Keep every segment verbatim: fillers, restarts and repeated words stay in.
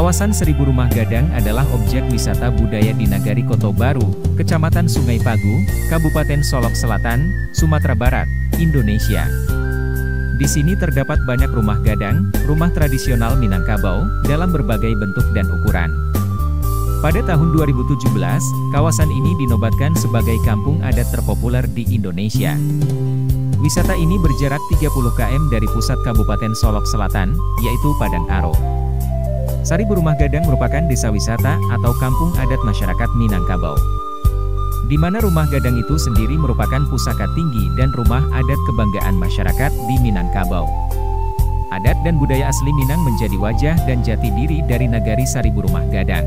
Kawasan Seribu Rumah Gadang adalah objek wisata budaya di Nagari Koto Baru, Kecamatan Sungai Pagu, Kabupaten Solok Selatan, Sumatera Barat, Indonesia. Di sini terdapat banyak rumah gadang, rumah tradisional Minangkabau, dalam berbagai bentuk dan ukuran. Pada tahun dua ribu tujuh belas, kawasan ini dinobatkan sebagai kampung adat terpopuler di Indonesia. Wisata ini berjarak tiga puluh kilometer dari pusat Kabupaten Solok Selatan, yaitu Padang Aro. Seribu Rumah Gadang merupakan desa wisata atau kampung adat masyarakat Minangkabau, di mana rumah gadang itu sendiri merupakan pusaka tinggi dan rumah adat kebanggaan masyarakat di Minangkabau. Adat dan budaya asli Minang menjadi wajah dan jati diri dari Nagari Seribu Rumah Gadang.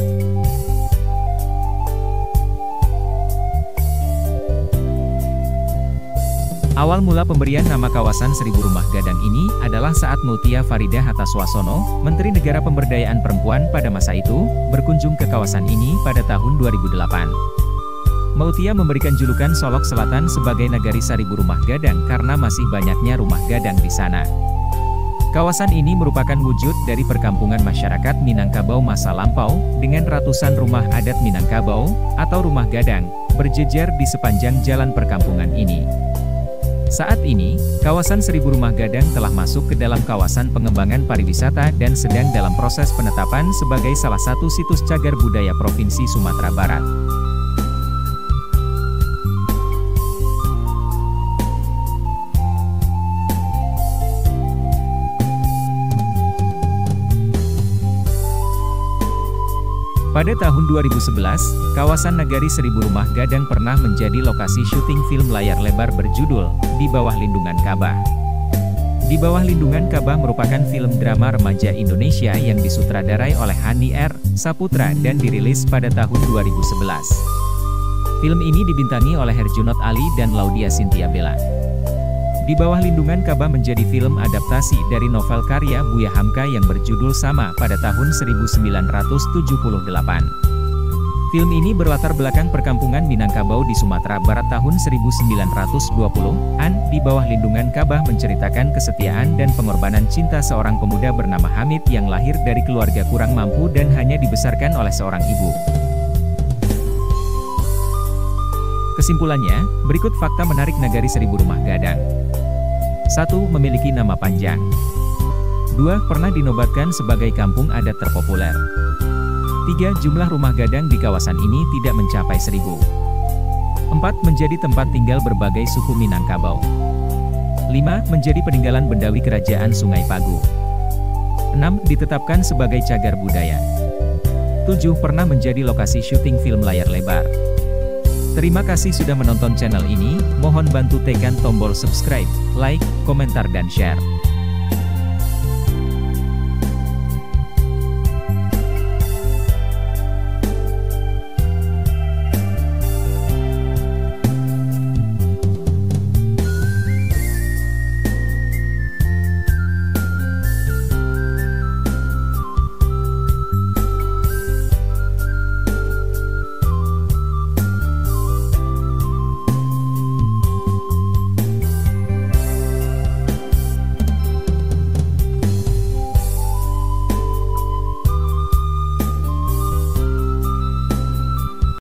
Awal mula pemberian nama kawasan Seribu Rumah Gadang ini adalah saat Mutia Faridah Hataswasono, Menteri Negara Pemberdayaan Perempuan pada masa itu, berkunjung ke kawasan ini pada tahun dua ribu delapan. Mutia memberikan julukan Solok Selatan sebagai Nagari Seribu Rumah Gadang karena masih banyaknya rumah gadang di sana. Kawasan ini merupakan wujud dari perkampungan masyarakat Minangkabau masa lampau, dengan ratusan rumah adat Minangkabau, atau rumah gadang, berjejer di sepanjang jalan perkampungan ini. Saat ini, kawasan Seribu Rumah Gadang telah masuk ke dalam kawasan pengembangan pariwisata dan sedang dalam proses penetapan sebagai salah satu situs cagar budaya Provinsi Sumatera Barat. Pada tahun dua ribu sebelas, kawasan Nagari Seribu Rumah Gadang pernah menjadi lokasi syuting film layar lebar berjudul Di Bawah Lindungan Ka'bah. Di Bawah Lindungan Ka'bah merupakan film drama remaja Indonesia yang disutradarai oleh Hani R. Saputra dan dirilis pada tahun dua ribu sebelas. Film ini dibintangi oleh Herjunot Ali dan Laudia Cynthia Bella. Di Bawah Lindungan Ka'bah menjadi film adaptasi dari novel karya Buya Hamka yang berjudul sama pada tahun seribu sembilan ratus tujuh puluh delapan. Film ini berlatar belakang perkampungan Minangkabau di Sumatera Barat tahun seribu sembilan ratus dua puluhan. Di Bawah Lindungan Ka'bah menceritakan kesetiaan dan pengorbanan cinta seorang pemuda bernama Hamid yang lahir dari keluarga kurang mampu dan hanya dibesarkan oleh seorang ibu. Kesimpulannya, berikut fakta menarik Nagari Seribu Rumah Gadang. satu. Memiliki nama panjang. dua. Pernah dinobatkan sebagai kampung adat terpopuler. tiga. Jumlah rumah gadang di kawasan ini tidak mencapai seribu. empat. Menjadi tempat tinggal berbagai suku Minangkabau. lima. Menjadi peninggalan bendawi Kerajaan Sungai Pagu. enam. Ditetapkan sebagai cagar budaya. tujuh. Pernah menjadi lokasi syuting film layar lebar. Terima kasih sudah menonton channel ini, mohon bantu tekan tombol subscribe, like, komentar dan share.